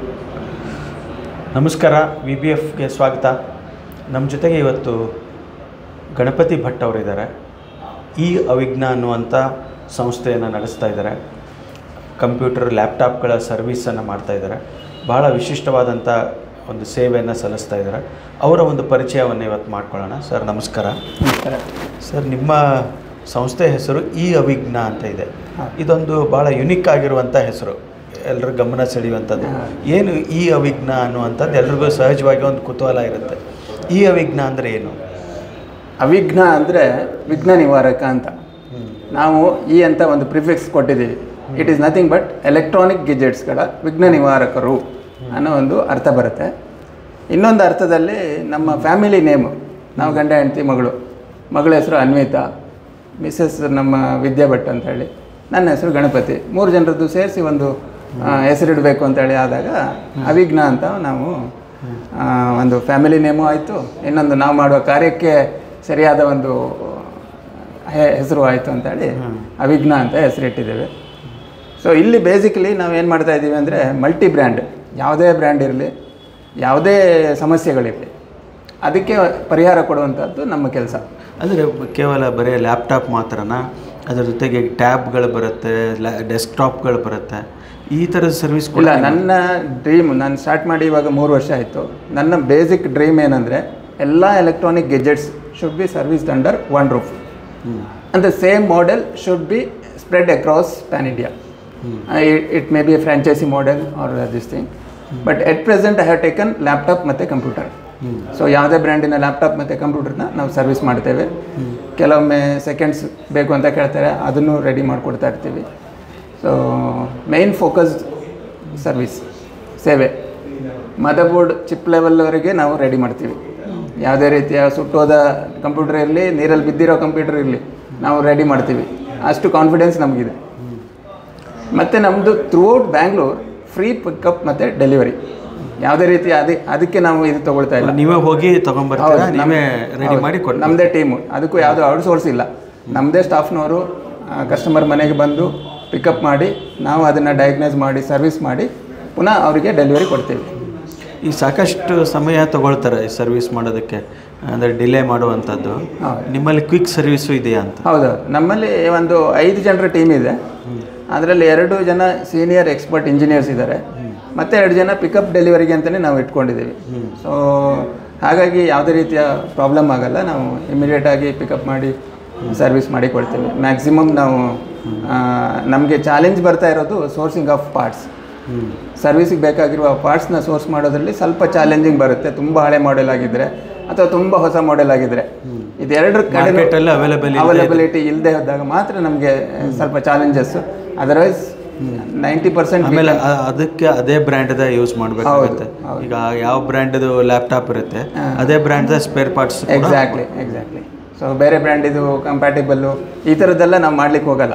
ನಮಸ್ಕಾರ, VBFಗೆ ಸ್ವಾಗತ. ನಮ್ಮ ಜೊತೆಗೆ ಇವತ್ತು ಗಣಪತಿ ಭಟ್ ಅವರಿದ್ದಾರೆ. ಈ ಅವಿಘ್ನ ಅನ್ನುವಂಥ ಸಂಸ್ಥೆಯನ್ನು ನಡೆಸ್ತಾ ಇದ್ದಾರೆ. ಕಂಪ್ಯೂಟರ್ ಲ್ಯಾಪ್ಟಾಪ್ಗಳ ಸರ್ವಿಸನ್ನು ಮಾಡ್ತಾಯಿದ್ದಾರೆ. ಭಾಳ ವಿಶಿಷ್ಟವಾದಂಥ ಒಂದು ಸೇವೆಯನ್ನು ಸಲ್ಲಿಸ್ತಾ ಇದ್ದಾರೆ. ಅವರ ಒಂದು ಪರಿಚಯವನ್ನು ಇವತ್ತು ಮಾಡ್ಕೊಳ್ಳೋಣ. ಸರ್ ನಮಸ್ಕಾರ. ನಮಸ್ಕಾರ ಸರ್, ನಿಮ್ಮ ಸಂಸ್ಥೆ ಹೆಸರು ಈ ಅವಿಘ್ನ ಅಂತ ಇದೆ. ಇದೊಂದು ಭಾಳ ಯುನಿಕ್ ಆಗಿರುವಂಥ ಹೆಸರು, ಎಲ್ಲರ ಗಮನ ಸೆಳೆಯುವಂಥದ್ದು. ಏನು ಈ ಅವಿಘ್ನ ಅನ್ನುವಂಥದ್ದು ಎಲ್ರಿಗೂ ಸಹಜವಾಗಿ ಒಂದು ಕುತೂಹಲ ಇರುತ್ತೆ. ಈ ಅವಿಘ್ನ ಅಂದರೆ ಏನು? ಅವಿಘ್ನ ಅಂದರೆ ವಿಘ್ನ ನಿವಾರಕ ಅಂತ. ನಾವು ಈ ಅಂತ ಒಂದು ಪ್ರಿಫಿಕ್ಸ್ ಕೊಟ್ಟಿದ್ದೀವಿ. It is nothing but electronic ಗೆಜೆಟ್ಸ್ಗಳ ವಿಘ್ನ ನಿವಾರಕರು ಅನ್ನೋ ಒಂದು ಅರ್ಥ ಬರುತ್ತೆ. ಇನ್ನೊಂದು ಅರ್ಥದಲ್ಲಿ ನಮ್ಮ ಫ್ಯಾಮಿಲಿ ನೇಮು, ನಾವು ಗಂಡ ಹೆಂಡತಿ ಮಗಳ ಹೆಸರು ಅನ್ವಿತಾ, ಮಿಸ್ಸಸ್ ನಮ್ಮ ವಿದ್ಯಾ ಭಟ್ ಅಂತ ಹೇಳಿ, ನನ್ನ ಹೆಸರು ಗಣಪತಿ, 3 ಜನರದ್ದು ಸೇರಿಸಿ ಒಂದು ಹೆಸರಿಡಬೇಕು ಅಂತೇಳಿ ಆದಾಗ ಅವಿಘ್ನ ಅಂತ ನಾವು ಒಂದು ಫ್ಯಾಮಿಲಿ ನೇಮು ಆಯಿತು. ಇನ್ನೊಂದು ನಾವು ಮಾಡುವ ಕಾರ್ಯಕ್ಕೆ ಸರಿಯಾದ ಒಂದು ಹೆಸರು ಆಯಿತು ಅಂತೇಳಿ ಅವಿಘ್ನ ಅಂತ ಹೆಸರಿಟ್ಟಿದ್ದೇವೆ. ಸೊ ಇಲ್ಲಿ ಬೇಸಿಕಲಿ ನಾವು ಏನು ಮಾಡ್ತಾಯಿದ್ದೀವಿ ಅಂದರೆ ಮಲ್ಟಿ ಬ್ರ್ಯಾಂಡ್, ಯಾವುದೇ ಬ್ರ್ಯಾಂಡ್ ಇರಲಿ, ಯಾವುದೇ ಸಮಸ್ಯೆಗಳಿರಲಿ, ಅದಕ್ಕೆ ಪರಿಹಾರ ಕೊಡುವಂಥದ್ದು ನಮ್ಮ ಕೆಲಸ. ಅಂದರೆ ಕೇವಲ ಬರೀ ಲ್ಯಾಪ್ಟಾಪ್ ಮಾತ್ರನಾ? ಅದರ ಜೊತೆಗೆ ಟ್ಯಾಬ್ಗಳು ಬರುತ್ತೆ, ಡೆಸ್ಕ್ಟಾಪ್ಗಳು ಬರುತ್ತೆ, ಈ ಥರದ ಸರ್ವಿಸ್ ಇಲ್ಲ. ನನ್ನ ಡ್ರೀಮ್, ನಾನು ಸ್ಟಾರ್ಟ್ ಮಾಡಿ ಇವಾಗ 3 ವರ್ಷ ಆಯಿತು. ನನ್ನ ಬೇಸಿಕ್ ಡ್ರೀಮ್ ಏನಂದರೆ ಎಲ್ಲ electronic gadgets should be serviced under one roof and the same model should be spread across pan India. It may be a franchisee model or this thing, but at present I have taken laptop ಮತ್ತು computer. So ಯಾವುದೇ ಬ್ರ್ಯಾಂಡಿನ laptop ಮತ್ತು ಕಂಪ್ಯೂಟರ್ನ ನಾವು service ಮಾಡ್ತೇವೆ. ಕೆಲವೊಮ್ಮೆ seconds ಬೇಕು ಅಂತ ಕೇಳ್ತಾರೆ, ಅದನ್ನು ರೆಡಿ ಮಾಡಿಕೊಡ್ತಾ ಇರ್ತೀವಿ. ಸೊ ಮೇನ್ ಫೋಕಸ್ಡ್ ಸರ್ವಿಸ್ ಸೇವೆ. ಮದರ್ಬೋರ್ಡ್ ಚಿಪ್ ಲೆವೆಲ್ವರೆಗೆ ನಾವು ರೆಡಿ ಮಾಡ್ತೀವಿ. ಯಾವುದೇ ರೀತಿಯ ಸುಟ್ಟೋದ ಕಂಪ್ಯೂಟರ್ ಇರಲಿ, ನೀರಲ್ಲಿ ಬಿದ್ದಿರೋ ಕಂಪ್ಯೂಟರ್ ಇರಲಿ, ನಾವು ರೆಡಿ ಮಾಡ್ತೀವಿ. ಅಷ್ಟು ಕಾನ್ಫಿಡೆನ್ಸ್ ನಮಗಿದೆ. ಮತ್ತು ನಮ್ಮದು ಥ್ರೂಔಟ್ ಬ್ಯಾಂಗ್ಳೂರ್ ಫ್ರೀ ಪಿಕಪ್ ಮತ್ತು ಡೆಲಿವರಿ. ಯಾವುದೇ ರೀತಿ ಅದಕ್ಕೆ ನಾವು ಇದು ತೊಗೊಳ್ತಾ ಇಲ್ಲ. ನೀವೇ ಹೋಗಿ ತೊಗೊಂಬರ್ತೀರಾ, ನೀವೇ ರೆಡಿ ಮಾಡಿ ಕೊಡಿ. ನಮ್ಮದೇ ಟೀಮು, ಅದಕ್ಕೂ ಯಾವುದೂ ಔಟ್ಸೋರ್ಸ್ ಇಲ್ಲ. ನಮ್ಮದೇ ಸ್ಟಾಫ್ನವರು ಕಸ್ಟಮರ್ ಮನೆಗೆ ಬಂದು ಪಿಕಪ್ ಮಾಡಿ, ನಾವು ಅದನ್ನು ಡಯಾಗ್ನೈಸ್ ಮಾಡಿ ಸರ್ವಿಸ್ ಮಾಡಿ ಪುನಃ ಅವರಿಗೆ ಡೆಲಿವರಿ ಕೊಡ್ತೀವಿ. ಈ ಸಾಕಷ್ಟು ಸಮಯ ತೊಗೊಳ್ತಾರೆ ಈ ಸರ್ವಿಸ್ ಮಾಡೋದಕ್ಕೆ, ಅಂದರೆ ಡಿಲೇ ಮಾಡುವಂಥದ್ದು. ನಿಮ್ಮಲ್ಲಿ ಕ್ವಿಕ್ ಸರ್ವಿಸು ಇದೆಯಾ ಅಂತ? ಹೌದು, ನಮ್ಮಲ್ಲಿ ಒಂದು 5 ಜನರ ಟೀಮ್ ಇದೆ. ಅದರಲ್ಲಿ 2 ಜನ ಸೀನಿಯರ್ ಎಕ್ಸ್ಪರ್ಟ್ ಇಂಜಿನಿಯರ್ಸ್ ಇದ್ದಾರೆ, ಮತ್ತು 2 ಜನ ಪಿಕಪ್ ಡೆಲಿವರಿಗೆ ಅಂತಲೇ ನಾವು ಇಟ್ಕೊಂಡಿದ್ದೀವಿ. ಸೊ ಹಾಗಾಗಿ ಯಾವುದೇ ರೀತಿಯ ಪ್ರಾಬ್ಲಮ್ ಆಗೋಲ್ಲ. ನಾವು ಇಮಿಡಿಯೇಟಾಗಿ ಪಿಕಪ್ ಮಾಡಿ ಸರ್ವಿಸ್ ಮಾಡಿ ಕೊಡ್ತೀವಿ. ಮ್ಯಾಕ್ಸಿಮಮ್ ನಾವು ನಮಗೆ ಚಾಲೆಂಜ್ ಬರ್ತಾ ಇರೋದು ಸೋರ್ಸಿಂಗ್ ಆಫ್ ಪಾರ್ಟ್ಸ್. ಸರ್ವಿಸಿಗೆ ಬೇಕಾಗಿರುವ ಪಾರ್ಟ್ಸ್ನ ಸೋರ್ಸ್ ಮಾಡೋದ್ರಲ್ಲಿ ಸ್ವಲ್ಪ ಚಾಲೆಂಜಿಂಗ್ ಬರುತ್ತೆ. ತುಂಬ ಹಳೆ ಮಾಡೆಲ್ ಆಗಿದ್ದರೆ ಅಥವಾ ತುಂಬ ಹೊಸ ಮಾಡೆಲ್ ಆಗಿದ್ದರೆ, ಇದೆರಡರ ಕಡೆ ಅವೈಲಬಿಲಿಟಿ ಇಲ್ಲದೆ ಹೋದಾಗ ಮಾತ್ರ ನಮಗೆ ಸ್ವಲ್ಪ ಚಾಲೆಂಜಸ್ಸು. ಅದರ್ವೈಸ್ 90% ಆಮೇಲೆ ಅದಕ್ಕೆ ಅದೇ ಬ್ರ್ಯಾಂಡ್ದ ಯೂಸ್ ಮಾಡಬೇಕಾಗುತ್ತೆ. ಈಗ ಯಾವ ಬ್ರ್ಯಾಂಡ್ದು ಲ್ಯಾಪ್ಟಾಪ್ ಇರುತ್ತೆ, ಅದೇ ಬ್ರ್ಯಾಂಡ್ದ ಸ್ಪೇರ್ ಪಾರ್ಟ್ಸ್. ಎಕ್ಸಾಕ್ಟ್ಲಿ. ಸೊ ಬೇರೆ ಬ್ರ್ಯಾಂಡಿದು ಕಂಪ್ಯಾಟಿಬಲ್ಲು ಈ ಥರದ್ದೆಲ್ಲ ನಾವು ಮಾಡ್ಲಿಕ್ಕೆ ಹೋಗಲ್ಲ.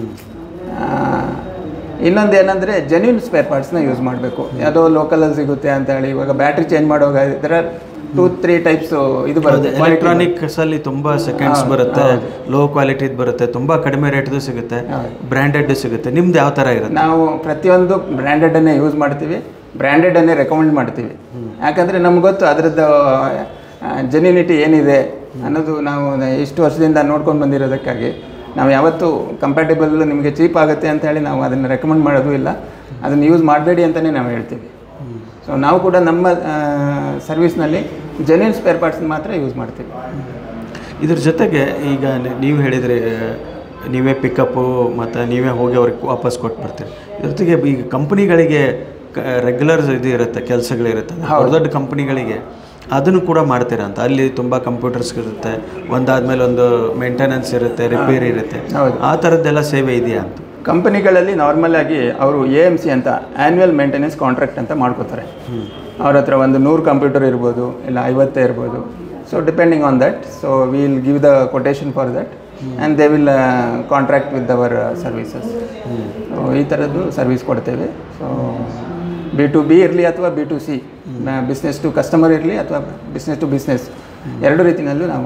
ಇನ್ನೊಂದು ಏನಂದರೆ ಜೆನ್ಯೂನ್ ಸ್ಪೇರ್ ಪಾರ್ಟ್ಸ್ನ ಯೂಸ್ ಮಾಡಬೇಕು. ಯಾವುದೋ ಲೋಕಲಲ್ಲಿ ಸಿಗುತ್ತೆ ಅಂತ ಹೇಳಿ ಇವಾಗ ಬ್ಯಾಟ್ರಿ ಚೇಂಜ್ ಮಾಡುವಾಗ ಇದರ 2-3 ಟೈಪ್ಸ್ ಇದು ಬರುತ್ತೆ. ಎಲೆಕ್ಟ್ರಾನಿಕ್ಸಲ್ಲಿ ತುಂಬ ಸೆಕೆಂಡ್ಸ್ ಬರುತ್ತೆ, ಲೋ ಕ್ವಾಲಿಟಿದು ಬರುತ್ತೆ, ತುಂಬ ಕಡಿಮೆ ರೇಟ್ದು ಸಿಗುತ್ತೆ, ಬ್ರ್ಯಾಂಡೆಡ್ ಸಿಗುತ್ತೆ. ನಿಮ್ದು ಯಾವ ಥರ ಇರುತ್ತೆ? ನಾವು ಪ್ರತಿಯೊಂದು ಬ್ರ್ಯಾಂಡೆಡನ್ನೇ ಯೂಸ್ ಮಾಡ್ತೀವಿ, ಬ್ರ್ಯಾಂಡೆಡನ್ನೇ ರೆಕಮೆಂಡ್ ಮಾಡ್ತೀವಿ. ಯಾಕಂದರೆ ನಮ್ಗೆ ಗೊತ್ತು ಅದರದ್ದು ಜೆನ್ಯೂನಿಟಿ ಏನಿದೆ ಅನ್ನೋದು. ನಾವು ಇಷ್ಟು ವರ್ಷದಿಂದ ನೋಡ್ಕೊಂಡು ಬಂದಿರೋದಕ್ಕಾಗಿ ನಾವು ಯಾವತ್ತೂ ಕಂಪ್ಯಾಟಿಬಲ್ ನಿಮಗೆ ಚೀಪ್ ಆಗುತ್ತೆ ಅಂತ ಹೇಳಿ ನಾವು ಅದನ್ನು ರೆಕಮೆಂಡ್ ಮಾಡೋದು ಇಲ್ಲ. ಅದನ್ನು ಯೂಸ್ ಮಾಡಬೇಡಿ ಅಂತಲೇ ನಾವು ಹೇಳ್ತೀವಿ. ಸೊ ನಾವು ಕೂಡ ನಮ್ಮ ಸರ್ವಿಸ್ನಲ್ಲಿ ಜೆನ್ಯೂನ್ ಸ್ಪೇರ್ ಪಾರ್ಟ್ಸ್ನ ಮಾತ್ರ ಯೂಸ್ ಮಾಡ್ತೀವಿ. ಇದ್ರ ಜೊತೆಗೆ ಈಗ ನೀವು ಹೇಳಿದರೆ ನೀವೇ ಪಿಕಪ್ಪು ಮತ್ತು ನೀವೇ ಹೋಗಿ ಅವ್ರಿಗೆ ವಾಪಸ್ ಕೊಟ್ಟು ಬರ್ತೀರಿ. ಇದ್ರ ಜೊತೆಗೆ ಈಗ ಕಂಪ್ನಿಗಳಿಗೆ ರೆಗ್ಯುಲರ್ ಇದು ಇರುತ್ತೆ, ಕೆಲಸಗಳಿರುತ್ತೆ, ದೊಡ್ಡ ಕಂಪ್ನಿಗಳಿಗೆ ಅದನ್ನು ಕೂಡ ಮಾಡ್ತೀರಾ ಅಂತ? ಅಲ್ಲಿ ತುಂಬ ಕಂಪ್ಯೂಟರ್ಸ್ ಇರುತ್ತೆ, ಒಂದಾದ್ಮೇಲೆ ಒಂದು ಮೇಂಟೆನೆನ್ಸ್ ಇರುತ್ತೆ, ರಿಪೇರಿ ಇರುತ್ತೆ, ಆ ಥರದ್ದೆಲ್ಲ ಸೇವೆ ಇದೆಯಾ ಅಂತ? ಕಂಪನಿಗಳಲ್ಲಿ ನಾರ್ಮಲ್ ಆಗಿ ಅವರು AMC ಅಂತ ಆ್ಯನ್ಯುವಲ್ ಮೇಂಟೆನೆನ್ಸ್ ಕಾಂಟ್ರಾಕ್ಟ್ ಅಂತ ಮಾಡ್ಕೋತಾರೆ. ಅವ್ರ ಹತ್ರ ಒಂದು 100 ಕಂಪ್ಯೂಟರ್ ಇರ್ಬೋದು, ಇಲ್ಲ 50 ಇರ್ಬೋದು. So depending on that, so will give the quotation for that and they will contract with our services. So ಈ ಥರದ್ದು ಸರ್ವಿಸ್ ಕೊಡ್ತೇವೆ. ಸೊ B2B ಇರಲಿ ಅಥವಾ B2C, ಬಿಸ್ನೆಸ್ ಟು ಕಸ್ಟಮರ್ ಇರಲಿ ಅಥವಾ ಬಿಸ್ನೆಸ್ ಟು ಬಿಸ್ನೆಸ್, 2 ರೀತಿಯಲ್ಲೂ ನಾವು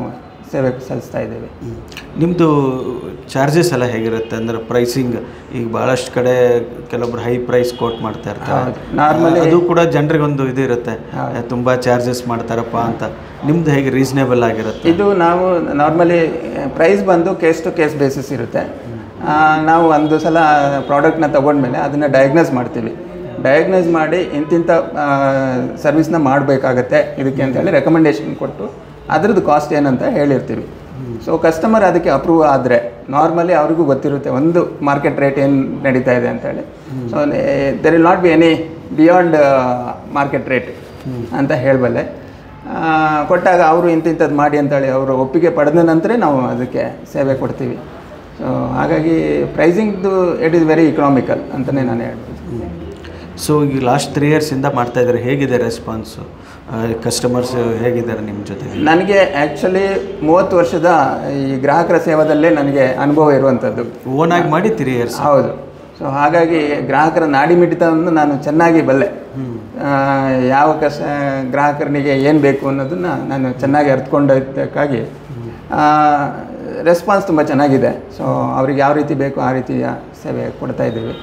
ಸೇವೆ ಸಲ್ಲಿಸ್ತಾ ಇದ್ದೇವೆ. ನಿಮ್ಮದು ಚಾರ್ಜಸ್ ಎಲ್ಲ ಹೇಗಿರುತ್ತೆ ಅಂದರೆ ಪ್ರೈಸಿಂಗ್? ಈಗ ಭಾಳಷ್ಟು ಕಡೆ ಕೆಲವೊಬ್ರು ಹೈ ಪ್ರೈಸ್ ಕೋಟ್ ಮಾಡ್ತಾ ಇರ್ತಾರೆ, ನಾರ್ಮಲಿ ಅದು ಕೂಡ ಜನರಿಗೊಂದು ಇದು ಇರುತ್ತೆ, ತುಂಬ ಚಾರ್ಜಸ್ ಮಾಡ್ತಾರಪ್ಪ ಅಂತ. ನಿಮ್ದು ಹೇಗೆ ರೀಸನೇಬಲ್ ಆಗಿರುತ್ತೆ? ಇದು ನಾವು ನಾರ್ಮಲಿ ಪ್ರೈಸ್ ಬಂದು ಕೇಸ್ ಟು ಕೇಸ್ ಬೇಸಿಸ್ ಇರುತ್ತೆ. ನಾವು ಒಂದು ಸಲ ಪ್ರಾಡಕ್ಟ್ನ ತೊಗೊಂಡ್ಮೇಲೆ ಅದನ್ನು ಡಯಾಗ್ನೋಸ್ ಮಾಡ್ತೀವಿ. ಡಯಾಗ್ನೋಸ್ ಮಾಡಿ ಇಂತಿಂಥ ಸರ್ವಿಸ್ನ ಮಾಡಬೇಕಾಗತ್ತೆ ಇದಕ್ಕೆ ಅಂತೇಳಿ ರೆಕಮೆಂಡೇಶನ್ ಕೊಟ್ಟು ಅದರದ್ದು ಕಾಸ್ಟ್ ಏನಂತ ಹೇಳಿರ್ತೀವಿ. ಸೊ ಕಸ್ಟಮರ್ ಅದಕ್ಕೆ ಅಪ್ರೂವ್ ಆದರೆ ನಾರ್ಮಲಿ ಅವ್ರಿಗೂ ಗೊತ್ತಿರುತ್ತೆ ಒಂದು ಮಾರ್ಕೆಟ್ ರೇಟ್ ಏನು ನಡೀತಾ ಇದೆ ಅಂತೇಳಿ. So there will not be any beyond market rate ಅಂತ ಹೇಳಬಲ್ಲೆ. ಕೊಟ್ಟಾಗ ಅವರು ಇಂಥದ್ದು ಮಾಡಿ ಅಂತೇಳಿ ಅವರು ಒಪ್ಪಿಗೆ ಪಡೆದ ನಂತರ ನಾವು ಅದಕ್ಕೆ ಸೇವೆ ಕೊಡ್ತೀವಿ. ಸೊ ಹಾಗಾಗಿ ಪ್ರೈಸಿಂಗ್ದು ಇಟ್ ಈಸ್ ವೆರಿ ಇಕನಾಮಿಕಲ್ ಅಂತಲೇ ನಾನು ಹೇಳ್ಬೋದು. ಸೊ ಈಗ ಲಾಸ್ಟ್ 3 ಇಯರ್ಸಿಂದ ಮಾಡ್ತಾಯಿದ್ದಾರೆ, ಹೇಗಿದೆ ರೆಸ್ಪಾನ್ಸು? ಕಸ್ಟಮರ್ಸ್ ಹೇಗಿದ್ದಾರೆ ನಿಮ್ಮ ಜೊತೆ? ನನಗೆ ಆ್ಯಕ್ಚುಲಿ 30 ವರ್ಷದ ಈ ಗ್ರಾಹಕರ ಸೇವಾದಲ್ಲೇ ನನಗೆ ಅನುಭವ ಇರುವಂಥದ್ದು. ಓನಾಗಿ ಮಾಡಿ 3 ಇಯರ್ಸ್? ಹೌದು. ಸೊ ಹಾಗಾಗಿ ಗ್ರಾಹಕರ ನಾಡಿ ಮಿಡಿತವನ್ನು ನಾನು ಚೆನ್ನಾಗಿ ಬಲ್ಲೆ. ಯಾವ ಗ್ರಾಹಕರನಿಗೆ ಏನು ಬೇಕು ಅನ್ನೋದನ್ನು ನಾನು ಚೆನ್ನಾಗಿ ಅರ್ಥಕೊಂಡದ್ದಕ್ಕಾಗಿ ರೆಸ್ಪಾನ್ಸ್ ತುಂಬ ಚೆನ್ನಾಗಿದೆ. ಸೊ ಅವ್ರಿಗೆ ಯಾವ ರೀತಿ ಬೇಕು ಆ ರೀತಿಯ ಸೇವೆ ಕೊಡ್ತಾ ಇದ್ದೀವಿ.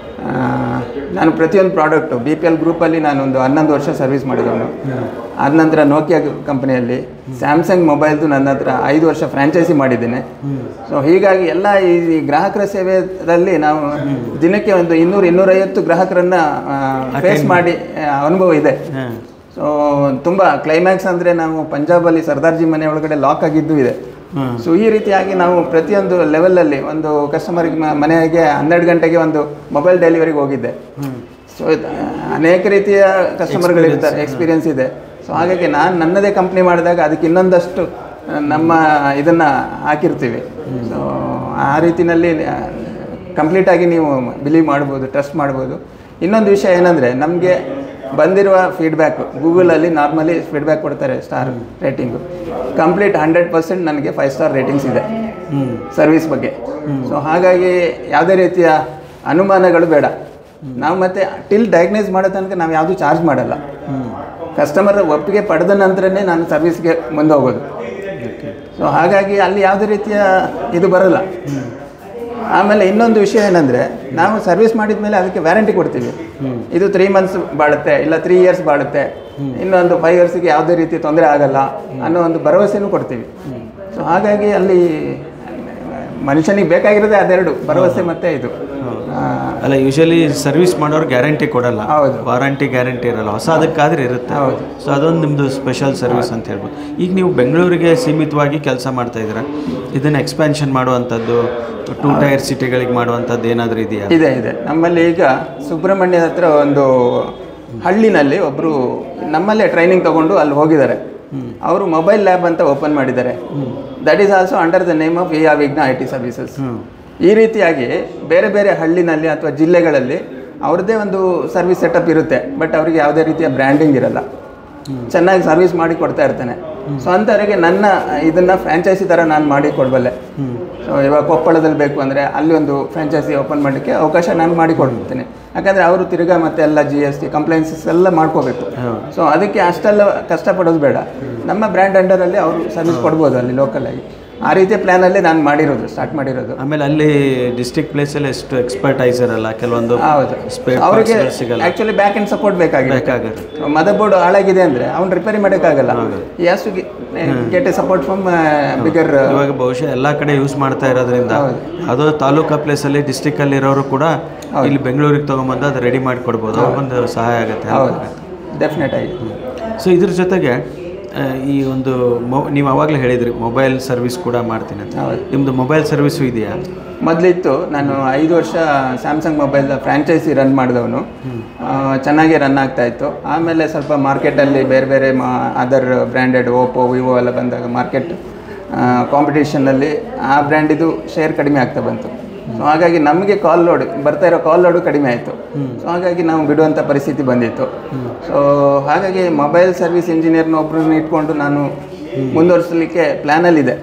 ನಾನು ಪ್ರತಿಯೊಂದು ಪ್ರಾಡಕ್ಟು BPL ಗ್ರೂಪಲ್ಲಿ ನಾನೊಂದು 11 ವರ್ಷ ಸರ್ವಿಸ್ ಮಾಡಿದವನು. ಆದ ನಂತರ ನೋಕಿಯಾ ಕಂಪ್ನಿಯಲ್ಲಿ, ಸ್ಯಾಮ್ಸಂಗ್ ಮೊಬೈಲ್ದು ನನ್ನ ಹತ್ರ 5 ವರ್ಷ ಫ್ರ್ಯಾಂಚೈಸಿ ಮಾಡಿದ್ದೇನೆ. ಸೊ ಹೀಗಾಗಿ ಎಲ್ಲ ಈ ಗ್ರಾಹಕರ ಸೇವೆಯಲ್ಲಿ ನಾವು ದಿನಕ್ಕೆ ಒಂದು 200-250 ಗ್ರಾಹಕರನ್ನು ಫೇಸ್ ಮಾಡಿ ಅನುಭವ ಇದೆ. ಸೊ ತುಂಬ ಕ್ಲೈಮ್ಯಾಕ್ಸ್ ಅಂದರೆ ನಾವು ಪಂಜಾಬಲ್ಲಿ ಸರ್ದಾರ್ಜಿ ಮನೆ ಒಳಗಡೆ ಲಾಕ್ ಆಗಿದ್ದು ಇದೆ. ಸೊ ಈ ರೀತಿಯಾಗಿ ನಾವು ಪ್ರತಿಯೊಂದು ಲೆವೆಲಲ್ಲಿ ಒಂದು ಕಸ್ಟಮರಿಗೆ ಮನೆಗೆ 12 ಗಂಟೆಗೆ ಒಂದು ಮೊಬೈಲ್ ಡೆಲಿವರಿಗೆ ಹೋಗಿದ್ದೆ. ಸೊ ಅನೇಕ ರೀತಿಯ ಕಸ್ಟಮರ್ಗಳಿರ್ತಾರೆ, ಎಕ್ಸ್ಪೀರಿಯನ್ಸ್ ಇದೆ. ಸೊ ಹಾಗಾಗಿ ನಾನು ನನ್ನದೇ ಕಂಪ್ನಿ ಮಾಡಿದಾಗ ಅದಕ್ಕೆ ಇನ್ನೊಂದಷ್ಟು ನಮ್ಮ ಇದನ್ನು ಹಾಕಿರ್ತೀವಿ. ಸೊ ಆ ರೀತಿಯಲ್ಲಿ ಕಂಪ್ಲೀಟಾಗಿ ನೀವು ಬಿಲೀವ್ ಮಾಡ್ಬೋದು, ಟ್ರಸ್ಟ್ ಮಾಡ್ಬೋದು. ಇನ್ನೊಂದು ವಿಷಯ ಏನಂದರೆ ನಮಗೆ ಬಂದಿರುವ ಫೀಡ್ಬ್ಯಾಕು ಗೂಗಲಲ್ಲಿ ನಾರ್ಮಲಿ ಫೀಡ್ಬ್ಯಾಕ್ ಕೊಡ್ತಾರೆ ಸ್ಟಾರ್ ರೇಟಿಂಗು. ಕಂಪ್ಲೀಟ್ 100% ನನಗೆ 5 ಸ್ಟಾರ್ ರೇಟಿಂಗ್ಸ್ ಇದೆ ಸರ್ವಿಸ್ ಬಗ್ಗೆ. ಸೊ ಹಾಗಾಗಿ ಯಾವುದೇ ರೀತಿಯ ಅನುಮಾನಗಳು ಬೇಡ. ನಾವು ಮತ್ತೆ ಟಿಲ್ ಡಯಾಗ್ನೈಸ್ ಮಾಡೋ ತನಕ ನಾವು ಯಾವುದೂ ಚಾರ್ಜ್ ಮಾಡಲ್ಲ. ಕಸ್ಟಮರ್ ಒಪ್ಪಿಗೆ ಪಡೆದ ನಂತರನೇ ನಾನು ಸರ್ವಿಸ್ಗೆ ಮುಂದೆ ಹೋಗೋದು. ಸೊ ಹಾಗಾಗಿ ಅಲ್ಲಿ ಯಾವುದೇ ರೀತಿಯ ಇದು ಬರಲ್ಲ. ಆಮೇಲೆ ಇನ್ನೊಂದು ವಿಷಯ ಏನಂದರೆ ನಾವು ಸರ್ವಿಸ್ ಮಾಡಿದ ಮೇಲೆ ಅದಕ್ಕೆ ವ್ಯಾರಂಟಿ ಕೊಡ್ತೀವಿ. ಇದು 3 ಮಂತ್ಸ್ ಬಾಳುತ್ತೆ, ಇಲ್ಲ 3 ಇಯರ್ಸ್ ಬಾಳುತ್ತೆ, ಇನ್ನೊಂದು 5 ಇಯರ್ಸಿಗೆ ಯಾವುದೇ ರೀತಿ ತೊಂದರೆ ಆಗಲ್ಲ ಅನ್ನೋ ಒಂದು ಭರವಸೆನೂ ಕೊಡ್ತೀವಿ. ಸೊ ಹಾಗಾಗಿ ಅಲ್ಲಿ ಮನುಷ್ಯನಿಗೆ ಬೇಕಾಗಿರೋದೇ ಅದೆರಡು, ಭರವಸೆ ಮತ್ತು ಇದು. ಅಲ್ಲ, ಯೂಶಲಿ ಸರ್ವಿಸ್ ಮಾಡೋರು ಗ್ಯಾರಂಟಿ ಕೊಡಲ್ಲ. ಹೌದು. ವಾರಂಟಿ ಗ್ಯಾರಂಟಿ ಇರಲ್ಲ, ಹೊಸದಕ್ಕಾದ್ರೆ ಇರುತ್ತೆ. ಹೌದು. ಸೊ ಅದೊಂದು ನಿಮ್ಮದು ಸ್ಪೆಷಲ್ ಸರ್ವಿಸ್ ಅಂತ ಹೇಳ್ಬೋದು. ಈಗ ನೀವು ಬೆಂಗಳೂರಿಗೆ ಸೀಮಿತವಾಗಿ ಕೆಲಸ ಮಾಡ್ತಾಯಿದ್ದೀರಾ, ಇದನ್ನು ಎಕ್ಸ್ಪ್ಯಾನ್ಷನ್ ಮಾಡುವಂಥದ್ದು 2 ಟೈರ್ ಸಿಟಿಗಳಿಗೆ ಮಾಡುವಂಥದ್ದು ಏನಾದರೂ ಇದೆಯಾ? ಇದೆ. ನಮ್ಮಲ್ಲಿ ಈಗ ಸುಬ್ರಹ್ಮಣ್ಯದ ಹತ್ರ ಒಂದು ಹಳ್ಳಿನಲ್ಲಿ ಒಬ್ಬರು ನಮ್ಮಲ್ಲೇ ಟ್ರೈನಿಂಗ್ ತೊಗೊಂಡು ಅಲ್ಲಿ ಹೋಗಿದ್ದಾರೆ. ಅವರು ಮೊಬೈಲ್ ಲ್ಯಾಬ್ ಅಂತ ಓಪನ್ ಮಾಡಿದ್ದಾರೆ. That is also under the name of Vighna IT services. ಈ ರೀತಿಯಾಗಿ ಬೇರೆ ಬೇರೆ ಹಳ್ಳಿನಲ್ಲಿ ಅಥವಾ ಜಿಲ್ಲೆಗಳಲ್ಲಿ ಅವ್ರದ್ದೇ ಒಂದು ಸರ್ವಿಸ್ ಸೆಟಪ್ ಇರುತ್ತೆ. ಬಟ್ ಅವರಿಗೆ ಯಾವುದೇ ರೀತಿಯ ಬ್ರ್ಯಾಂಡಿಂಗ್ ಇರಲ್ಲ, ಚೆನ್ನಾಗಿ ಸರ್ವಿಸ್ ಮಾಡಿ ಕೊಡ್ತಾ ಇರ್ತಾನೆ. ಸೊ ಅಂಥವರಿಗೆ ನನ್ನ ಇದನ್ನು ಫ್ರ್ಯಾಂಚೈಸಿ ಥರ ನಾನು ಮಾಡಿ ಕೊಡಬಲ್ಲೆ. ಸೊ ಇವಾಗ ಕೊಪ್ಪಳದಲ್ಲಿ ಬೇಕು ಅಂದರೆ ಅಲ್ಲಿ ಒಂದು ಫ್ರ್ಯಾಂಚೈಸಿ ಓಪನ್ ಮಾಡಲಿಕ್ಕೆ ಅವಕಾಶ ನಾನು ಮಾಡಿ ಕೊಡ್ತೀನಿ. ಯಾಕಂದರೆ ಅವರು ತಿರ್ಗಾ ಮತ್ತೆ ಎಲ್ಲ GST ಕಂಪ್ಲೇಂಟ್ಸಸ್ ಎಲ್ಲ ಮಾಡ್ಕೋಬೇಕು. ಸೊ ಅದಕ್ಕೆ ಅಷ್ಟೆಲ್ಲ ಕಷ್ಟಪಡೋದು ಬೇಡ. ನಮ್ಮ ಬ್ರ್ಯಾಂಡ್ ಅಂಡರಲ್ಲಿ ಅವರು ಸರ್ವಿಸ್ ಕೊಡ್ಬೋದು ಅಲ್ಲಿ ಲೋಕಲಾಗಿ. ಆ ರೀತಿಯ ಪ್ಲ್ಯಾನಲ್ಲಿ ನಾನು ಸ್ಟಾರ್ಟ್ ಮಾಡಿರೋದು. ಆಮೇಲೆ ಅಲ್ಲಿ ಡಿಸ್ಟ್ರಿಕ್ಟ್ ಪ್ಲೇಸಲ್ಲಿ ಎಷ್ಟು ಎಕ್ಸ್ಪರ್ಟೈಸರ್ ಅಲ್ಲ, ಕೆಲವೊಂದು ಹೌದು, ಅವರಿಗೆ ಆ್ಯಕ್ಚುಲಿ ಬ್ಯಾಕ್ ಆ್ಯಂಡ್ ಸಪೋರ್ಟ್ ಬೇಕಾಗುತ್ತೆ. ಮದರ್ ಬೋರ್ಡ್ ಹಾಳಾಗಿದೆ ಅಂದರೆ ಅವ್ನು ರಿಪೇರಿ ಮಾಡೋಕ್ಕಾಗಲ್ಲ. He has to get a support from bigger. ಇವಾಗ ಬಹುಶಃ ಎಲ್ಲ ಕಡೆ ಯೂಸ್ ಮಾಡ್ತಾ ಇರೋದ್ರಿಂದ ಅದು ತಾಲೂಕಾ ಪ್ಲೇಸಲ್ಲಿ ಡಿಸ್ಟ್ರಿಕ್ಟಲ್ಲಿ ಇರೋರು ಕೂಡ ಇಲ್ಲಿ ಬೆಂಗಳೂರಿಗೆ ತೊಗೊಂಬಂದು ಅದು ರೆಡಿ ಮಾಡಿ ಕೊಡ್ಬೋದು. ಅವ್ರಿಗೊಂದು ಸಹಾಯ ಆಗುತ್ತೆ. ಹೌದು, ಡೆಫಿನೆಟ್ ಆಗಿ. ಸೊ ಇದ್ರ ಜೊತೆಗೆ ಈ ಒಂದು ನೀವು ಆವಾಗಲೇ ಹೇಳಿದ್ರಿ ಮೊಬೈಲ್ ಸರ್ವಿಸ್ ಕೂಡ ಮಾಡ್ತೀನಿ ಅಂತ. ನಿಮ್ಮದು ಮೊಬೈಲ್ ಸರ್ವಿಸು ಇದೆಯಾ? ಮೊದಲಿತ್ತು. ನಾನು 5 ವರ್ಷ ಸ್ಯಾಮ್ಸಂಗ್ ಮೊಬೈಲ್ ಫ್ರ್ಯಾಂಚೈಸಿ ರನ್ ಮಾಡಿದವನು. ಚೆನ್ನಾಗಿ ರನ್ ಆಗ್ತಾಯಿತ್ತು. ಆಮೇಲೆ ಸ್ವಲ್ಪ ಮಾರ್ಕೆಟಲ್ಲಿ ಬೇರೆ ಬೇರೆ ಅದರ್ ಬ್ರ್ಯಾಂಡೆಡ್ ಓಪೋ ವಿವೋ ಎಲ್ಲ ಬಂದಾಗ ಮಾರ್ಕೆಟ್ ಕಾಂಪಿಟೇಷನ್ನಲ್ಲಿ ಆ ಬ್ರ್ಯಾಂಡಿದು ಶೇರ್ ಕಡಿಮೆ ಆಗ್ತಾ ಬಂತು. ಸೊ ಹಾಗಾಗಿ ನಮಗೆ ಬರ್ತಾ ಇರೋ ಕಾಲ್ ಲೋಡು ಕಡಿಮೆ ಆಯಿತು. ಸೊ ಹಾಗಾಗಿ ನಾವು ಬಿಡುವಂಥ ಪರಿಸ್ಥಿತಿ ಬಂದಿತ್ತು. ಸೊ ಹಾಗಾಗಿ ಮೊಬೈಲ್ ಸರ್ವಿಸ್ ಇಂಜಿನಿಯರ್ನ ಒಬ್ಬರನ್ನ ಇಟ್ಕೊಂಡು ನಾನು ಮುಂದುವರಿಸಲಿಕ್ಕೆ ಪ್ಲ್ಯಾನಲ್ಲಿದೆ.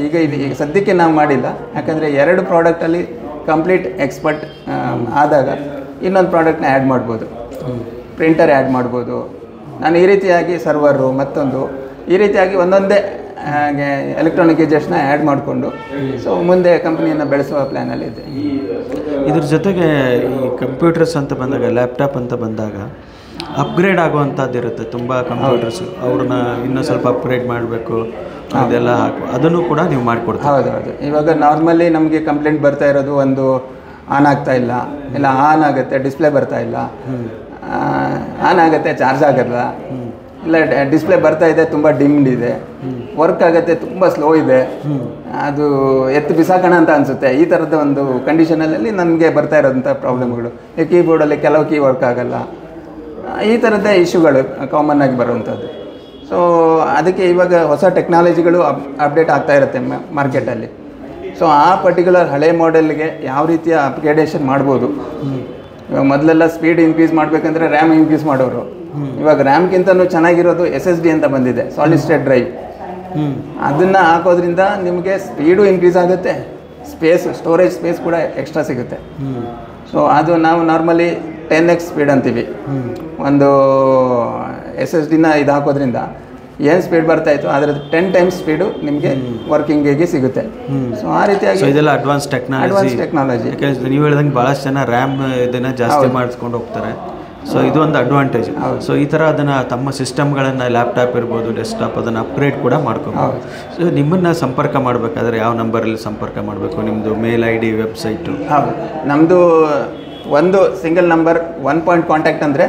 ಈಗ ಸದ್ಯಕ್ಕೆ ನಾವು ಮಾಡಿಲ್ಲ. ಯಾಕಂದರೆ 2 ಪ್ರಾಡಕ್ಟಲ್ಲಿ ಕಂಪ್ಲೀಟ್ ಎಕ್ಸ್ಪರ್ಟ್ ಆದಾಗ ಇನ್ನೊಂದು ಪ್ರಾಡಕ್ಟ್ನ ಆ್ಯಡ್ ಮಾಡ್ಬೋದು, ಪ್ರಿಂಟರ್ ಆ್ಯಡ್ ಮಾಡ್ಬೋದು. ನಾನು ಈ ರೀತಿಯಾಗಿ ಸರ್ವರು ಮತ್ತೊಂದು ಈ ರೀತಿಯಾಗಿ ಒಂದೊಂದೇ ಹಾಗೆ ಎಲೆಕ್ಟ್ರಾನಿಕ್ ಗೆಜೆಟ್ಸ್ನ ಆ್ಯಡ್ ಮಾಡಿಕೊಂಡು ಸೊ ಮುಂದೆ ಕಂಪ್ನಿಯನ್ನು ಬೆಳೆಸುವ ಪ್ಲ್ಯಾನಲ್ಲಿ ಇದೆ. ಇದ್ರ ಜೊತೆಗೆ ಈ ಕಂಪ್ಯೂಟರ್ಸ್ ಅಂತ ಬಂದಾಗ, ಲ್ಯಾಪ್ಟಾಪ್ ಅಂತ ಬಂದಾಗ ಅಪ್ಗ್ರೇಡ್ ಆಗುವಂಥದ್ದು ಇರುತ್ತೆ. ತುಂಬ ಕಂಪ್ಯೂಟರ್ಸ್ ಅವ್ರನ್ನ ಇನ್ನೂ ಸ್ವಲ್ಪ ಅಪ್ಗ್ರೇಡ್ ಮಾಡಬೇಕು, ಅದೆಲ್ಲ ಅದನ್ನು ಕೂಡ ನೀವು ಮಾಡಿಕೊಡ್ತೀವಿ. ಹೌದು. ಇವಾಗ ನಾರ್ಮಲಿ ನಮಗೆ ಕಂಪ್ಲೇಂಟ್ ಬರ್ತಾ ಇರೋದು, ಒಂದು ಆನ್ ಆಗ್ತಾ ಇಲ್ಲ, ಇಲ್ಲ ಆನ್ ಆಗುತ್ತೆ ಡಿಸ್ಪ್ಲೇ ಬರ್ತಾ ಇಲ್ಲ, ಆನ್ ಆಗುತ್ತೆ ಚಾರ್ಜ್ ಆಗಲ್ಲ, ಇಲ್ಲ ಡಿಸ್ಪ್ಲೇ ಬರ್ತಾ ಇದೆ ತುಂಬ ಡಿಮ್ಡ್ ಇದೆ, ವರ್ಕ್ ಆಗುತ್ತೆ ತುಂಬ ಸ್ಲೋ ಇದೆ, ಅದು ಎತ್ತು ಬಿಸಾಕೋಣ ಅಂತ ಅನಿಸುತ್ತೆ. ಈ ಥರದ ಒಂದು ಕಂಡೀಷನಲ್ಲಿ ನನಗೆ ಬರ್ತಾ ಇರೋಂಥ ಪ್ರಾಬ್ಲಮ್ಗಳು. ಈ ಕೀಬೋರ್ಡಲ್ಲಿ ಕೆಲವು ಕೀ ವರ್ಕ್ ಆಗಲ್ಲ, ಈ ಥರದ್ದೇ ಇಶ್ಯೂಗಳು ಕಾಮನ್ ಆಗಿ ಬರುವಂಥದ್ದು. ಸೊ ಅದಕ್ಕೆ ಇವಾಗ ಹೊಸ ಟೆಕ್ನಾಲಜಿಗಳು ಅಪ್ಡೇಟ್ ಆಗ್ತಾ ಇರುತ್ತೆ ಮಾರ್ಕೆಟಲ್ಲಿ. ಸೊ ಆ ಪರ್ಟಿಕ್ಯುಲರ್ ಹಳೆ ಮಾಡೆಲ್ಗೆ ಯಾವ ರೀತಿಯ ಅಪ್ಗ್ರೇಡೇಷನ್ ಮಾಡ್ಬೋದು. ಇವಾಗ ಮೊದಲೆಲ್ಲ ಸ್ಪೀಡ್ ಇನ್ಕ್ರೀಸ್ ಮಾಡಬೇಕಂದ್ರೆ ರ್ಯಾಮ್ ಇನ್ಕ್ರೀಸ್ ಮಾಡೋರು. ಇವಾಗ ರ್ಯಾಮ್ಗಿಂತನೂ ಚೆನ್ನಾಗಿರೋದು SSD ಅಂತ ಬಂದಿದೆ, ಸಾಲಿಡ್ ಸ್ಟೇಟ್ ಡ್ರೈವ್. ಅದನ್ನು ಹಾಕೋದ್ರಿಂದ ನಿಮಗೆ ಸ್ಪೀಡು ಇನ್ಕ್ರೀಸ್ ಆಗುತ್ತೆ, ಸ್ಟೋರೇಜ್ ಸ್ಪೇಸ್ ಕೂಡ ಎಕ್ಸ್ಟ್ರಾ ಸಿಗುತ್ತೆ. ಸೊ ಅದು ನಾವು ನಾರ್ಮಲಿ 10x ಸ್ಪೀಡ್ ಅಂತೀವಿ. ಒಂದು SSDನ ಇದು ಹಾಕೋದ್ರಿಂದ ಏನು ಸ್ಪೀಡ್ ಬರ್ತಾಯಿತ್ತು ಅದರ 10 ಟೈಮ್ಸ್ ಸ್ಪೀಡು ನಿಮಗೆ ವರ್ಕಿಂಗಿಗೆ ಸಿಗುತ್ತೆ. ಸೊ ಆ ರೀತಿಯಾಗಿ ಇದೆಲ್ಲ ಅಡ್ವಾನ್ಸ್ ಟೆಕ್ನಾಲಜಿ. ಯಾಕೆಂದರೆ ನೀವು ಹೇಳ್ದಂಗೆ ಭಾಳಷ್ಟು ಜನ ರ್ಯಾಮ್ ಇದನ್ನು ಜಾಸ್ತಿ ಮಾಡಿಸ್ಕೊಂಡು ಹೋಗ್ತಾರೆ. ಸೊ ಇದು ಒಂದು ಅಡ್ವಾಂಟೇಜ್. ಸೊ ಈ ಥರ ಅದನ್ನು ತಮ್ಮ ಸಿಸ್ಟಮ್ಗಳನ್ನು, ಲ್ಯಾಪ್ಟಾಪ್ ಇರ್ಬೋದು, ಡೆಸ್ಕ್ಟಾಪ್, ಅದನ್ನು ಅಪ್ಗ್ರೇಡ್ ಕೂಡ ಮಾಡ್ಕೊಬೋದು. ಸೊ ನಿಮ್ಮನ್ನು ಸಂಪರ್ಕ ಮಾಡಬೇಕಾದ್ರೆ ಯಾವ ನಂಬರಲ್ಲಿ ಸಂಪರ್ಕ ಮಾಡಬೇಕು? ನಿಮ್ಮದು ಮೇಲ್ ID, ವೆಬ್ಸೈಟು? ಹೌದು, ನಮ್ಮದು ಒಂದು ಸಿಂಗಲ್ ನಂಬರ್ 1 ಪಾಯಿಂಟ್ ಕಾಂಟ್ಯಾಕ್ಟ್ ಅಂದರೆ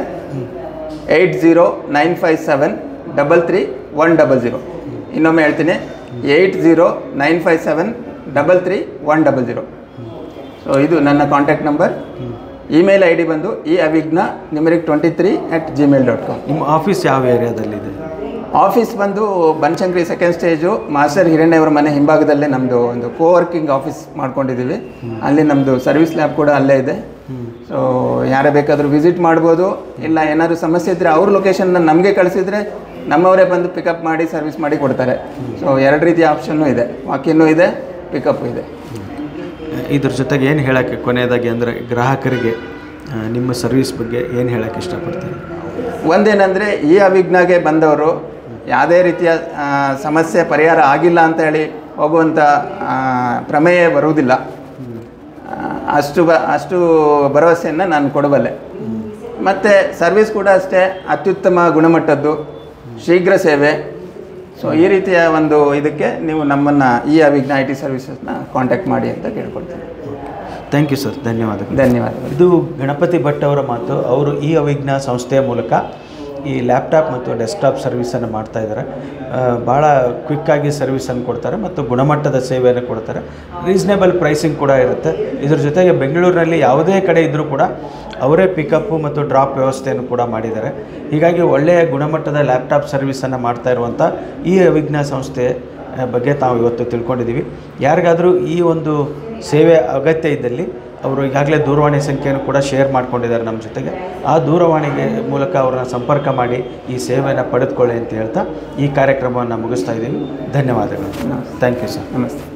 8095733100. ಇನ್ನೊಮ್ಮೆ ಹೇಳ್ತೀನಿ, 8095733100. ಸೊ ಇದು ನನ್ನ ಕಾಂಟ್ಯಾಕ್ಟ್ ನಂಬರ್. ಇಮೇಲ್ ID ಬಂದು eavigna23@gmail.com. ನಿಮ್ಮ ಆಫೀಸ್ ಯಾವ ಏರಿಯಾದಲ್ಲಿದೆ? ಆಫೀಸ್ ಬಂದು ಬನಶಂಕರಿ 2nd ಸ್ಟೇಜು ಮಾಸ್ಟರ್ ಹಿರಣ್ಯ ಅವರ ಮನೆ ಹಿಂಭಾಗದಲ್ಲೇ ನಮ್ಮದು ಒಂದು ಕೋವರ್ಕಿಂಗ್ ಆಫೀಸ್ ಮಾಡ್ಕೊಂಡಿದ್ದೀವಿ. ಅಲ್ಲಿ ನಮ್ಮದು ಸರ್ವಿಸ್ ಲ್ಯಾಬ್ ಕೂಡ ಅಲ್ಲೇ ಇದೆ. ಸೊ ಯಾರೇ ಬೇಕಾದರೂ ವಿಸಿಟ್ ಮಾಡ್ಬೋದು. ಇಲ್ಲ ಏನಾದರೂ ಸಮಸ್ಯೆ ಇದ್ದರೆ ಅವ್ರ ಲೊಕೇಶನ್ನ ನಮಗೆ ಕಳಿಸಿದರೆ ನಮ್ಮವರೇ ಬಂದು ಪಿಕಪ್ ಮಾಡಿ ಸರ್ವಿಸ್ ಮಾಡಿ ಕೊಡ್ತಾರೆ. ಸೊ 2 ರೀತಿಯ ಆಪ್ಷನ್ನೂ ಇದೆ, ವಾಕಿನ್ನೂ ಇದೆ, ಪಿಕಪ್ಪು ಇದೆ. ಇದ್ರ ಜೊತೆಗೆ ಏನು ಹೇಳೋಕ್ಕೆ ಕೊನೆಯದಾಗಿ ಅಂದರೆ ಗ್ರಾಹಕರಿಗೆ ನಿಮ್ಮ ಸರ್ವಿಸ್ ಬಗ್ಗೆ ಏನು ಹೇಳೋಕ್ಕೆ ಇಷ್ಟಪಡ್ತೀನಿ? ಒಂದೇನೆಂದರೆ ಈ ಅವಿಘ್ನಾಗೆ ಬಂದವರು ಯಾವುದೇ ರೀತಿಯ ಸಮಸ್ಯೆ ಪರಿಹಾರ ಆಗಿಲ್ಲ ಅಂತ ಹೇಳಿ ಹೋಗುವಂಥ ಪ್ರಮೇಯ ಬರುವುದಿಲ್ಲ. ಅಷ್ಟು ಭರವಸೆಯನ್ನು ನಾನು ಕೊಡಬಲ್ಲೆ. ಮತ್ತು ಸರ್ವಿಸ್ ಕೂಡ ಅಷ್ಟೇ ಅತ್ಯುತ್ತಮ ಗುಣಮಟ್ಟದ್ದು, ಶೀಘ್ರ ಸೇವೆ. ಸೊ ಈ ರೀತಿಯ ಒಂದು ಇದಕ್ಕೆ ನೀವು ನಮ್ಮನ್ನು ಈ ಅವಿಘ್ನ IT ಸರ್ವಿಸಸ್ನ ಕಾಂಟ್ಯಾಕ್ಟ್ ಮಾಡಿ ಅಂತ ಕೇಳ್ಕೊಳ್ತೀನಿ. ಥ್ಯಾಂಕ್ ಯು ಸರ್, ಧನ್ಯವಾದಗಳು. ಧನ್ಯವಾದಗಳು. ಇದು ಗಣಪತಿ ಭಟ್ ಅವರ ಮಾತು. ಅವರು ಈ ಅವಿಘ್ನ ಸಂಸ್ಥೆಯ ಮೂಲಕ ಈ ಲ್ಯಾಪ್ಟಾಪ್ ಮತ್ತು ಡೆಸ್ಕ್ಟಾಪ್ ಸರ್ವಿಸನ್ನು ಮಾಡ್ತಾಯಿದ್ದಾರೆ. ಭಾಳ ಕ್ವಿಕ್ಕಾಗಿ ಸರ್ವಿಸನ್ನು ಕೊಡ್ತಾರೆ ಮತ್ತು ಗುಣಮಟ್ಟದ ಸೇವೆಯನ್ನು ಕೊಡ್ತಾರೆ. ರೀಸನೇಬಲ್ ಪ್ರೈಸಿಂಗ್ ಕೂಡ ಇರುತ್ತೆ. ಇದ್ರ ಜೊತೆಗೆ ಬೆಂಗಳೂರಿನಲ್ಲಿ ಯಾವುದೇ ಕಡೆ ಇದ್ದರೂ ಕೂಡ ಅವರೇ ಪಿಕಪ್ಪು ಮತ್ತು ಡ್ರಾಪ್ ವ್ಯವಸ್ಥೆಯನ್ನು ಕೂಡ ಮಾಡಿದ್ದಾರೆ. ಹೀಗಾಗಿ ಒಳ್ಳೆಯ ಗುಣಮಟ್ಟದ ಲ್ಯಾಪ್ಟಾಪ್ ಸರ್ವಿಸನ್ನು ಮಾಡ್ತಾ ಇರುವಂಥ ಈ ಅವಿಘ್ನ ಸಂಸ್ಥೆ ಬಗ್ಗೆ ತಾವು ಇವತ್ತು ತಿಳ್ಕೊಂಡಿದ್ದೀವಿ. ಯಾರಿಗಾದರೂ ಈ ಒಂದು ಸೇವೆ ಅಗತ್ಯ ಇದ್ದಲ್ಲಿ ಅವರು ಈಗಾಗಲೇ ದೂರವಾಣಿ ಸಂಖ್ಯೆಯನ್ನು ಕೂಡ ಶೇರ್ ಮಾಡ್ಕೊಂಡಿದ್ದಾರೆ ನಮ್ಮ ಜೊತೆಗೆ. ಆ ದೂರವಾಣಿಗೆ ಮೂಲಕ ಅವ್ರನ್ನ ಸಂಪರ್ಕ ಮಾಡಿ ಈ ಸೇವೆಯನ್ನು ಪಡೆದುಕೊಳ್ಳಿ ಅಂತ ಹೇಳ್ತಾ ಈ ಕಾರ್ಯಕ್ರಮವನ್ನು ಮುಗಿಸ್ತಾ ಇದ್ದೀವಿ. ಧನ್ಯವಾದಗಳು. Thank you sir. ನಮಸ್ತೆ.